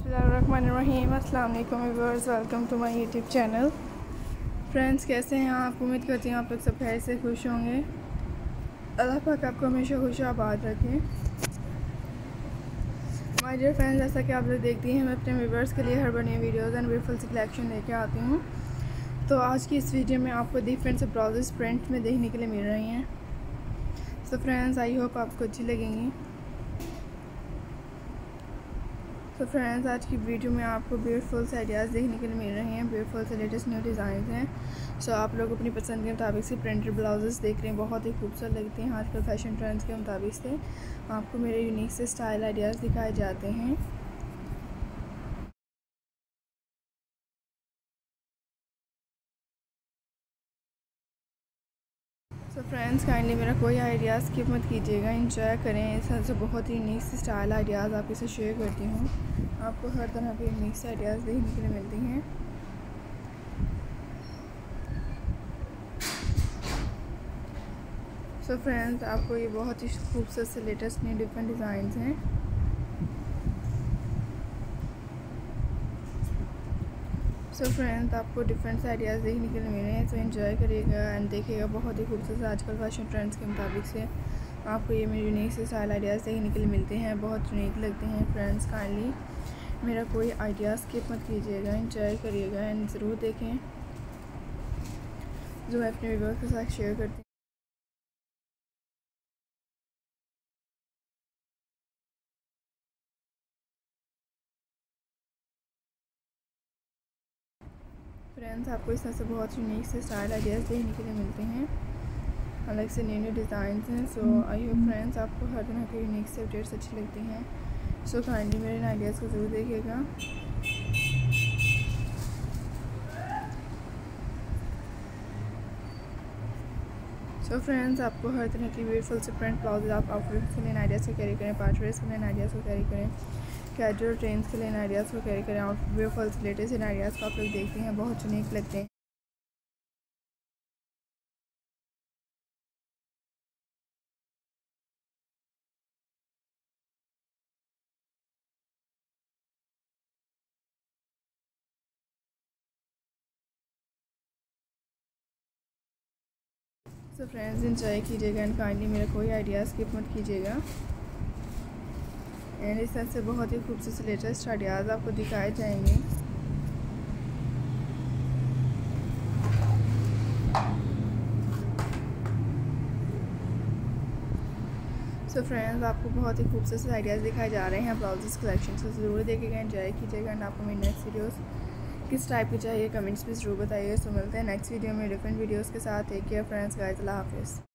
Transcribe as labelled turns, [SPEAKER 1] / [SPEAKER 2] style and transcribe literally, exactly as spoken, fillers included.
[SPEAKER 1] बिस्मिल्लाहिर्रहमानिर्रहीम। अस्सलाम वालेकुम viewers, welcome to my YouTube channel. Friends, कैसे हैं आप? उम्मीद करती हूँ आप लोग सब खैर से खुश होंगे। अल्लाह पाक आपको हमेशा खुश आबाद रखें। माय डियर फ्रेंड्स, जैसा कि आप लोग देखती हैं, मैं अपने व्यूअर्स के लिए हर बनी वीडियोज़ एंड ब्यूटीफुल सी कलेक्शन लेके आती हूँ। तो आज की इस वीडियो में आपको डिफरेंट से ब्लाउजेस प्रिंट में देखने के लिए मिल रही हैं। सो फ्रेंड्स, आई होप आपको अच्छी लगेंगी। तो फ्रेंड्स, आज की वीडियो में आपको ब्यूटीफुल से आइडियाज़ देखने के लिए मिल रहे हैं। ब्यूटीफुल से लेटेस्ट न्यू डिज़ाइन हैं। सो आप लोग अपनी पसंद के मुताबिक से प्रिंटेड ब्लाउजेस देख रहे हैं, बहुत ही खूबसूरत लगती हैं। आजकल फैशन ट्रेंड्स के मुताबिक से आपको मेरे यूनिक से स्टाइल आइडियाज़ दिखाए जाते हैं। सो फ्रेंड्स, काइंडली मेरा कोई आइडियाज़ स्किप मत कीजिएगा, इंजॉय करें। इस तरह से बहुत ही यूनिक से स्टाइल आइडियाज़ आपके साथ शेयर करती हूँ। आपको हर तरह के यूनिक से आइडियाज़ देखने के लिए मिलती हैं। सो so फ्रेंड्स, आपको ये बहुत ही खूबसूरत से लेटेस्ट न्यू डिफरेंट डिज़ाइंस हैं। सो so फ्रेंड्स, आपको डिफरेंट आइडियाज़ देखने के लिए मिल रहे हैं, तो एंजॉय करिएगा एंड देखिएगा। बहुत ही खूबसूरत आजकल फैशन ट्रेंड्स के मुताबिक से आपको ये मेरे यूनिक से स्टाइल आइडियाज़ देखने के लिए मिलते हैं, बहुत यूनिक लगते हैं। फ्रेंड्स, काइंडली मेरा कोई आइडियाज़ स्किप मत कीजिएगा, एंजॉय करिएगा एंड ज़रूर देखें जो मैं अपने व्यूअर्स के साथ शेयर करती हूँ। फ्रेंड्स, आपको इस तरह से बहुत यूनिक से स्टाइल आइडियाज़ देखने के लिए मिलते हैं, अलग से न्यू न्यू डिज़ाइन हैं। सो आई होप फ्रेंड्स आपको हर तरह के यूनिक से अपडेट्स अच्छी लगती हैं। सो काइंडली मेरे इन आइडियाज़ को ज़रूर देखिएगा। सो so फ्रेंड्स, आपको हर तरह की ब्यूटीफुल से प्रिंट ब्लाउज आप आउटफिट्स के लिए आइडियाज़ को कैरी करें, पार्टी वेयर्स के लिए आइडियाज़ को कैरी करें, कैजुअल ट्रेंड्स के लिए आइडियाज़ को कैरी करें, आउट ब्यूटीफुल से लेटेस्ट इन आइडियाज़ को आप लोग देखते हैं, बहुत यूनिक लगते हैं। सो फ्रेंड्स, इंजॉय कीजिएगा एंड काइंडली मेरा कोई आइडिया स्किप मत कीजिएगा। एंड इस तरह से बहुत ही खूबसूरत लेटेस्ट आइडियाज़ आपको दिखाए जाएंगे। सो so फ्रेंड्स, आपको बहुत ही खूबसूरत से आइडियाज़ दिखाए जा रहे हैं ब्लाउजेस कलेक्शन से, ज़रूर देखिएगा, एंजॉय कीजिएगा एंड आपको मेरी नेक्स्ट वीडियोस किस टाइप की चाहिए कमेंट्स में ज़रूर बताइए। सो मिलते हैं नेक्स्ट वीडियो में डिफरेंट वीडियोस के साथ। टेक केयर फ्रेंड्स, गाइस, अल्लाह हाफिज़।